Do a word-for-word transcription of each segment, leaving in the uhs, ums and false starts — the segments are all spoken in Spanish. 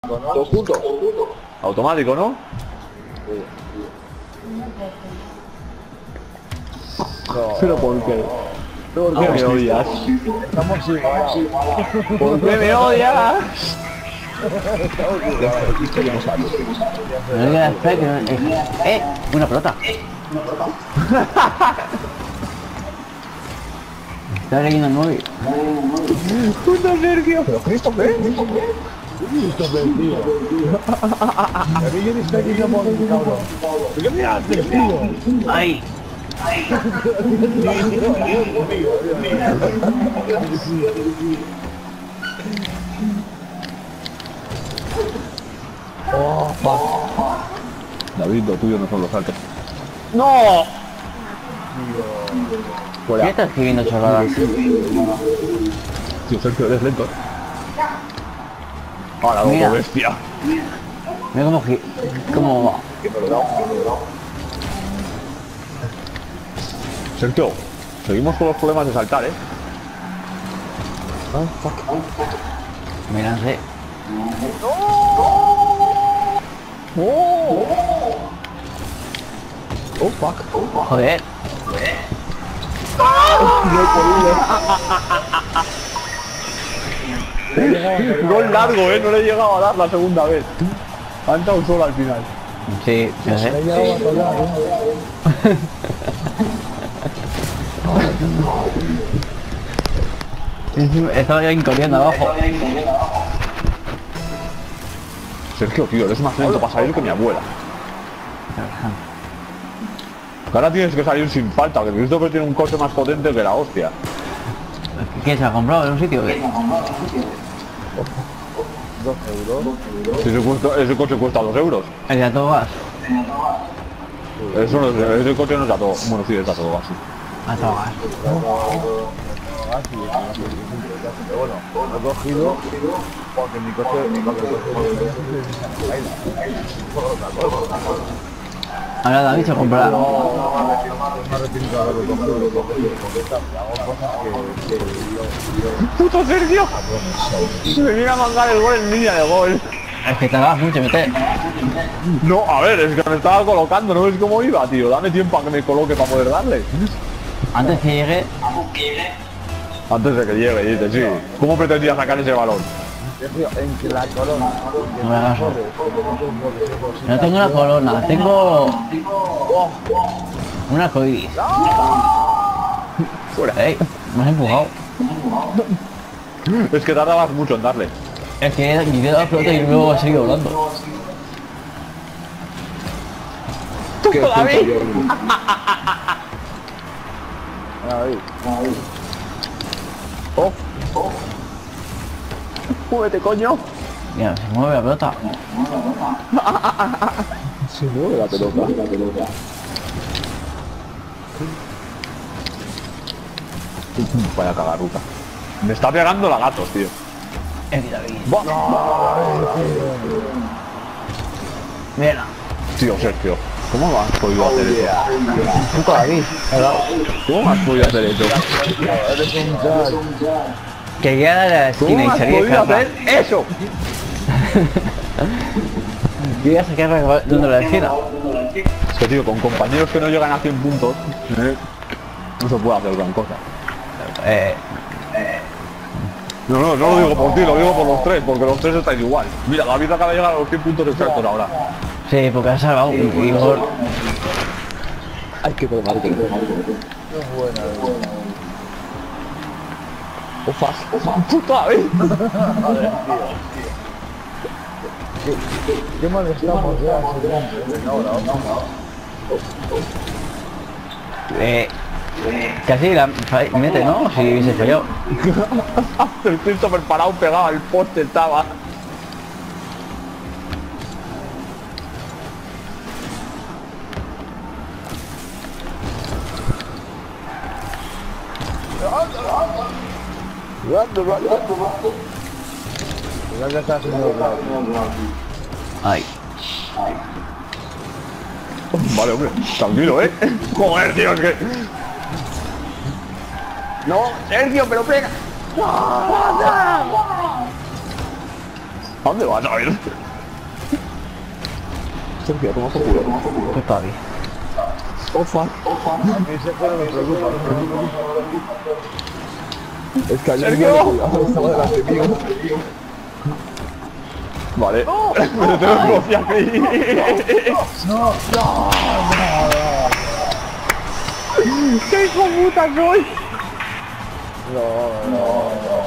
Todos juntos. Automático, ¿no? No, Pero ¿por qué? ¿Por qué me odias? estamos igual. ¿Por qué me odias? No digas, espera que no... Eh, eh, una pelota. Está leyendo el móvil. Puto Sergio. Pero Cristo, ¿qué? Cristo, tío. A mí yo ni sé quién llamo el cabrón. ¿Qué me haces, tío? ¡Ay! Oh, fuck. David, lo tuyo no son los saltos. ¡No! ¿Qué Fuera. estás escribiendo chorradas? Tío, Sergio, eres lento. Ahora, Mira. loco, bestia. Mira cómo... gi- cómo... Sergio, seguimos con los problemas de saltar, ¿eh? Ah, fuck. Me lancé. Oh, fuck. Joder. Gol largo, ¿eh? No le he llegado a dar la segunda vez. Ha entrado un solo al final. Sí, no Se le ha sé. llegado a tocar, ¿eh? Estaba ya corriendo abajo. Sergio, tío, eres más lento para salir que mi abuela. Ahora tienes que salir sin falta, que Christopher tiene un coche más potente que la hostia. ¿Qué se ha comprado en un sitio? ¿Qué? Dos euros. Si ese, cuesta- ese coche cuesta dos euros. El de a todo gas. Eso no es, ese coche no es a todo. Bueno, sí, es a todo así. A todo gas. Así es, pero bueno, lo he cogido porque mi coche, mi coche, Ahora David se comprará. no me arrepiento de haberlo cogido, lo cogí porque está- hago cosas que, que yo, ¡Puto Sergio! Se me viene a mangar el gol en línea de gol. Es que tardas mucho en meter. No, a ver, es que me estaba colocando, no ves cómo iba, tío. Dame tiempo a que me coloque para poder darle. Antes que llegue, Antes de que llegue, dice, sí. ¿Cómo pretendía sacar ese balón? Sergio, en que la corona, no me hagas caso. No tengo una corona, tengo un arcoiris. Fuera. Ey, me has empujado. Es que tardabas mucho en darle. Es que quité la pelota y luego he seguido volando. ¡Qué David! Ahí. ¡Oh! ¡Muévete, coño! Mira, se mueve la pelota. Se mueve la pelota. Vaya cagarruta. Me está pegando la gatos, tío. Es que David. ¡Buah! Mira, Tío, Sergio, ¿cómo has podido hacer eso? puto David. ¿Cómo has podido hacer eso? Eres un crack. Que llega a la esquina ¿Cómo y has salía podido escapa. hacer eso? Yo ya saqué donde la esquina. Es que, tío, con compañeros que no llegan a cien puntos, eh, no se puede hacer gran cosa. Eh, No, no, no lo digo por ti, lo digo por los tres, porque los tres estáis igual. Mira, David acaba de llegar a los cien puntos exactos ahora. sí, porque ha salvado un gol. Hay que tomar que Es buena, es buena. ¡Ufas! ¡Puto David! ¿Qué, qué mal estamos ya? Venga, ahora, ahora. Eh, casi la fa- mete, ¿no? Si hubiese fallado. El Christopher parado pegado al poste estaba. Ya que está haciendo el Ay. Vale, hombre, tranquilo, ¿eh? Joder, tío, es que... No, Sergio, pero pega. dónde vas a ver? Sergio, toma por culo. Pues está bien. Ofa. A mí Sergio no me preocupa. Es que ayer Sergio. estaba delante mío. Vale. Me tengo que confiar aquí. No, no, no. ¡Qué hijo puta soy! No, no, no.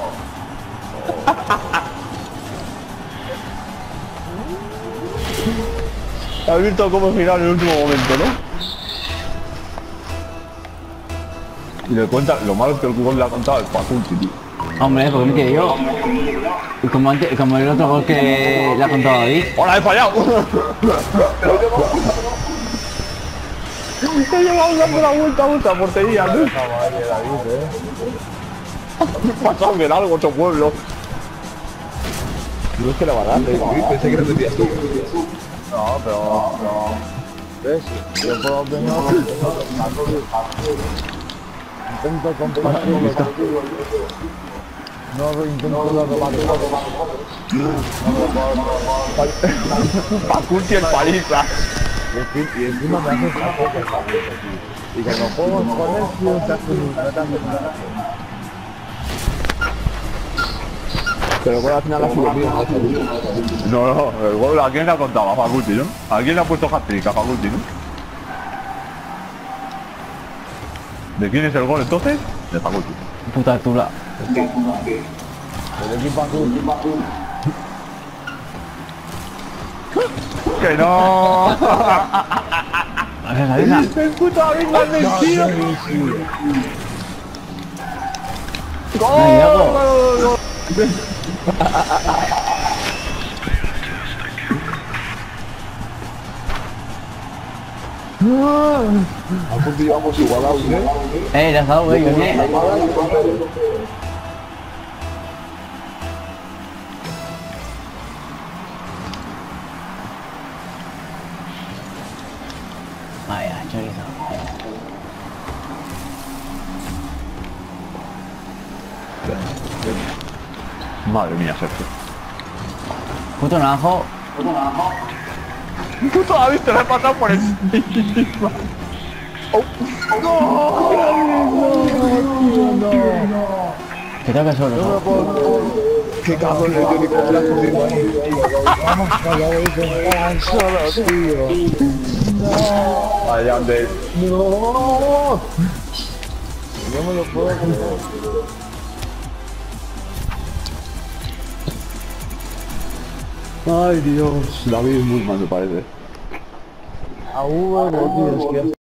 Has visto cómo girar en el último momento, ¿no? Y le cuenta, lo malo es que el gol le ha contado el Faculty, tío. Hombre, porque me quedé yo. Y como, antes, como el otro gol que le ha contado David. ¡Hola, he fallado! He llegado dando la vuelta a otra portería, ¿no? Vale, David, eh. Pasado en algo, otro pueblo. No es que la va a dar, eh. Pensé que lo metías tú. No, pero... No. ¿Ves? Yo puedo venir intento compartir contigo. No intento robar. Faculty el paliza. Y encima me haces la foto. Y cuando juego con él, tío, te hace un tratando nada. Pero el gol al final ha sido mío, No, no, el gol a quién le ha contado, a Faculty, ¿no? ¿A quién le ha puesto hat-trick? A Faculty, ¿no? ¿De quién es el gol entonces? De Faculty. Puta tula. el equipo azul. ¡Que no! A ver, avisa. ¡El puto David me ha mentido! Ay, loco. ¡Gol! A punto llevamos igualados, ¿eh? Eh, le has dado, güey, ¿qué? Vaya, chorizo. Madre mía, Sergio. Puto naranjo. Puto David te lo he pasado por encima. Oh. Que toca solo. No me puedo... Qué cabrón el Johnny con la conmigo ahí. Vamos a la vez en solo, tío. No. Allá donde... No. No me lo puedo creer. Ay, Dios. David es muy mal, me parece. A Hugo, tío, es que...